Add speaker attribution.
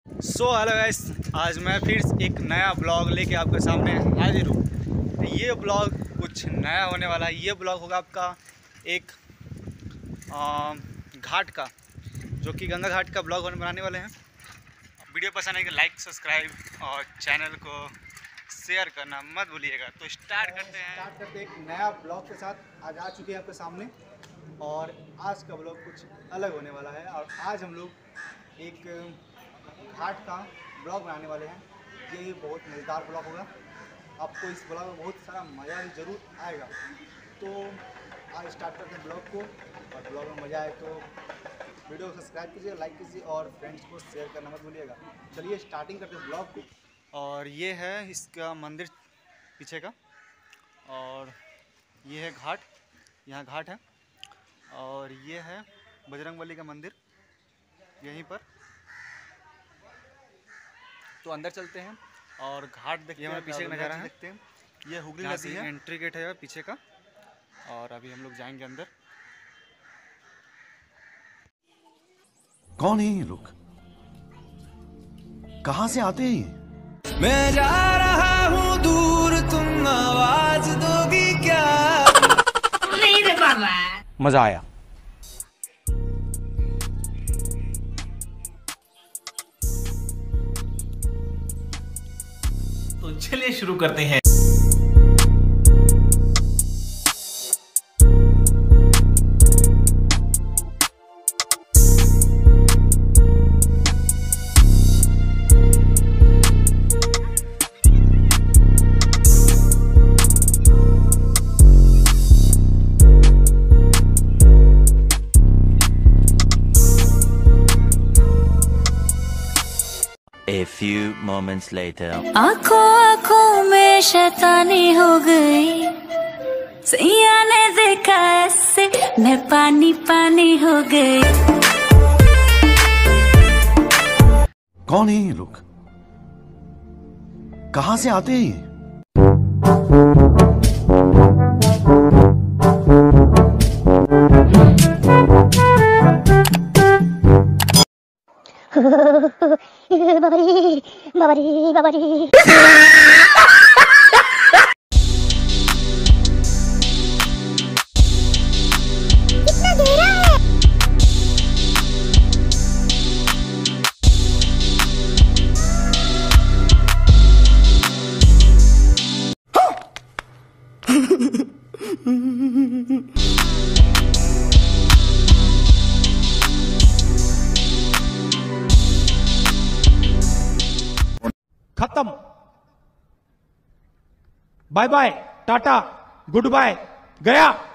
Speaker 1: Hello guys, आज मैं फिर एक नया ब्लॉग लेके आपके सामने हाजिर हूँ। ये ब्लॉग कुछ नया होने वाला है। ये ब्लॉग होगा आपका एक घाट का, जो कि गंगा घाट का ब्लॉग बनाने वाले हैं। वीडियो पसंद है कि लाइक, सब्सक्राइब और चैनल को शेयर करना मत भूलिएगा। तो स्टार्ट करते एक नया ब्लॉग के साथ। आज आ चुके हैं आपके सामने और आज का ब्लॉग कुछ अलग होने वाला है। और आज हम लोग एक घाट का ब्लॉग बनाने वाले हैं। ये बहुत मज़ेदार ब्लॉग होगा। आपको इस ब्लॉग में बहुत सारा मज़ा भी ज़रूर आएगा। तो आज स्टार्ट करते हैं ब्लॉग को, और ब्लॉग में मज़ा आए तो वीडियो को सब्सक्राइब कीजिए, लाइक कीजिए और फ्रेंड्स को शेयर करना मत भूलिएगा। चलिए स्टार्टिंग करते हैं ब्लॉग को। और ये है इसका मंदिर पीछे का, और ये है घाट, यहाँ घाट है। और ये है बजरंगबली का मंदिर यहीं पर। तो अंदर चलते हैं और घाट देखते हैं। हमारे पीछे का नज़ारा है, देखते हैं। ये हुगली नदी है, एंट्री गेट है पीछे का। और अभी हम लोग जाएंगे अंदर।
Speaker 2: कौन है ये लोग? कहां से आते हैं?
Speaker 3: मैं जा रहा हूँ दूर, तुम आवाज दोगी क्या?
Speaker 4: नहीं रे बाबा,
Speaker 3: मजा आया। तो चलिए शुरू करते हैं।
Speaker 5: A few moments later.
Speaker 6: आँखों आँखों में शैतानी हो गई, सैया ने देखा ऐसे मैं पानी पानी हो गई।
Speaker 2: कौन है ये लोग? कहां से आते हैं?
Speaker 7: बाबारी बाबारी बाबारी। कितना गहरा है।
Speaker 8: खत्म। Bye bye, tata, good bye, गया।